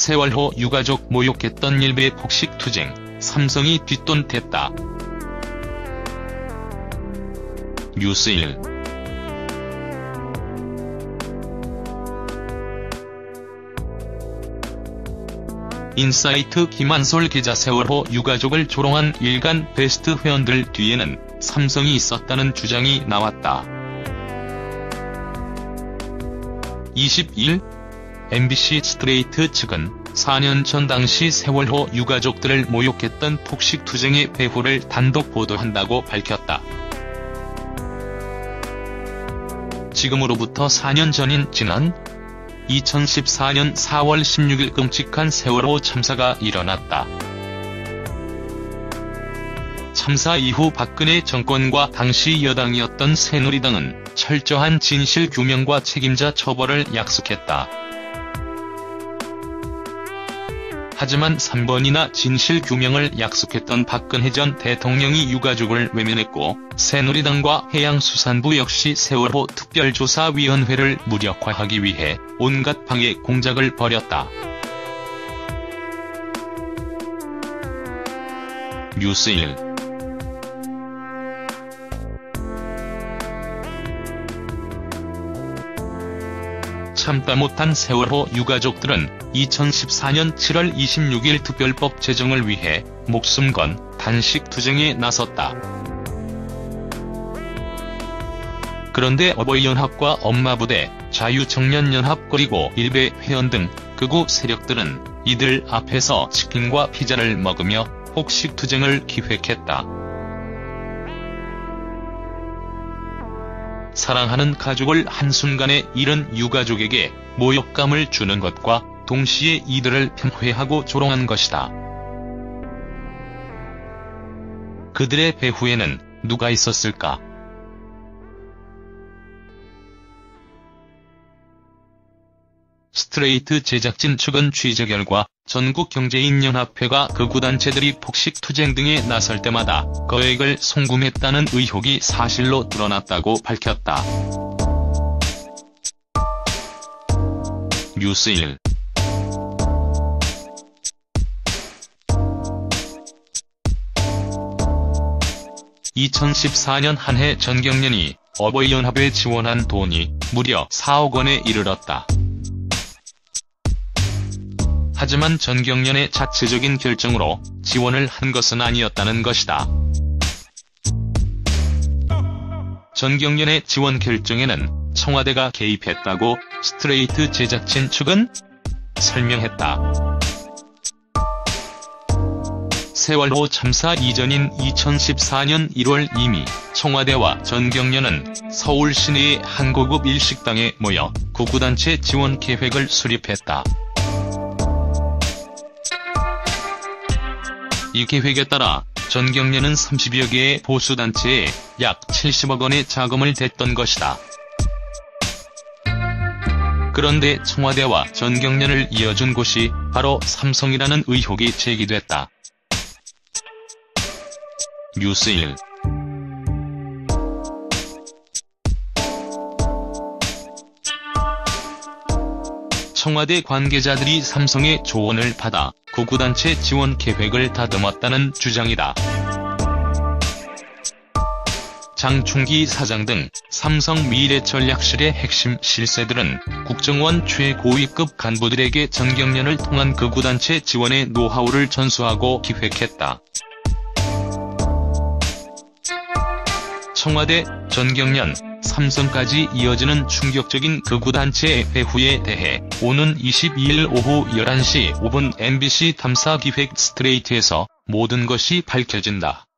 세월호 유가족 모욕했던 일베 폭식투쟁, 삼성이 뒷돈댔다. 뉴스1. 인사이트 김한솔 기자. 세월호 유가족을 조롱한 일간 베스트 회원들 뒤에는 삼성이 있었다는 주장이 나왔다. 22일 MBC 스트레이트 측은 4년 전 당시 세월호 유가족들을 모욕했던 폭식투쟁의 배후를 단독 보도한다고 밝혔다. 지금으로부터 4년 전인 지난 2014년 4월 16일 끔찍한 세월호 참사가 일어났다. 참사 이후 박근혜 정권과 당시 여당이었던 새누리당은 철저한 진실규명과 책임자 처벌을 약속했다. 하지만 3번이나 진실규명을 약속했던 박근혜 전 대통령이 유가족을 외면했고, 새누리당과 해양수산부 역시 세월호 특별조사위원회를 무력화하기 위해 온갖 방해 공작을 벌였다. 뉴스1. 참다 못한 세월호 유가족들은 2014년 7월 26일 특별법 제정을 위해 목숨 건 단식 투쟁에 나섰다. 그런데 어버이연합과 엄마부대, 자유청년연합 그리고 일베 회원 등 극우 세력들은 이들 앞에서 치킨과 피자를 먹으며 폭식투쟁을 기획했다. 사랑하는 가족을 한순간에 잃은 유가족에게 모욕감을 주는 것과 동시에 이들을 편회하고 조롱한 것이다. 그들의 배후에는 누가 있었을까? 스트레이트 제작진 측은 취재 결과 전국경제인연합회가 극우단체들이 폭식투쟁 등에 나설 때마다 거액을 송금했다는 의혹이 사실로 드러났다고 밝혔다. 뉴스1. (2014년) 한 해 전경련이 어버이연합에 지원한 돈이 무려 4억 원에 이르렀다. 하지만 전경련의 자체적인 결정으로 지원을 한 것은 아니었다는 것이다. 전경련의 지원 결정에는 청와대가 개입했다고 스트레이트 제작진 측은 설명했다. 세월호 참사 이전인 2014년 1월 이미 청와대와 전경련은 서울 시내의 한 고급 일식당에 모여 극우단체 지원 계획을 수립했다. 이 계획에 따라 전경련은 30여 개의 보수단체에 약 70억 원의 자금을 댔던 것이다. 그런데 청와대와 전경련을 이어준 곳이 바로 삼성이라는 의혹이 제기됐다. 뉴스1. 청와대 관계자들이 삼성의 조언을 받아 극우단체 지원 계획을 다듬었다는 주장이다. 장충기 사장 등 삼성 미래전략실의 핵심 실세들은 국정원 최고위급 간부들에게 전경련을 통한 극우단체 지원의 노하우를 전수하고 기획했다. 청와대, 전경련, 삼성까지 이어지는 충격적인 극우단체의 배후에 대해 오는 22일 오후 11시 5분 MBC 탐사기획 스트레이트에서 모든 것이 밝혀진다.